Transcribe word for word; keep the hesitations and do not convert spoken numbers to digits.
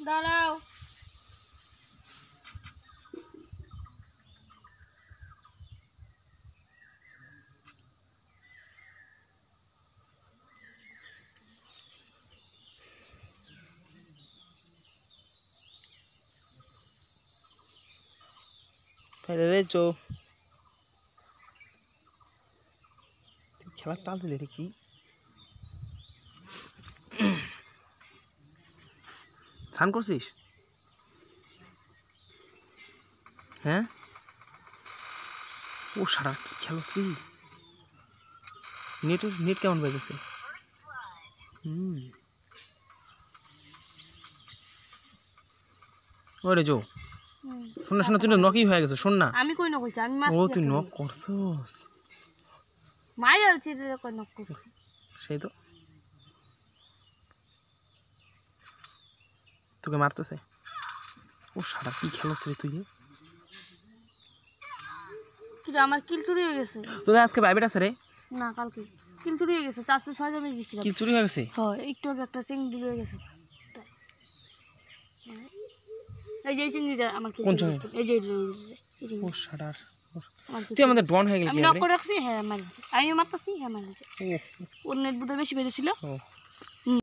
দাঁড়াও derecho. খেলার তাল দিলে কি স্নান করছিস? হ্যাঁ ও সারা কি খেলো শ্রী নেট নেট কেমন বেজেছে? হুম ওরে জো শোন না শোন না তুই নকই হয়ে গেছে শোন না আমি কই নক কইছি আমি মাছ ও তুই নক করছস মাই আর চিড়ে কই নক করছি সেই তো তোকে মারতেছে ও সারা কি খেলো রে তুই তুই আমার কিল চুরি হয়ে গেছে তোদের আজকে প্রাইভেট আছে রে না কালকে কিল চুরি হয়ে গেছে চারশো ছয় জমে গেছিল কিল চুরি হয়ে গেছে হ্যাঁ একটু আগে একটা চিংড়ি হয়ে গেছে এই যে চিংড়িটা আমার কি কোন চিংড়ি এই যে ও সারা তুই আমাদের ডন হয়ে গেলি আমি নক করে রাখছি হ্যাঁ মারছি আমি মারতেছি হ্যাঁ মারছি ওর নেট বুঝে বেশি বেজেছিল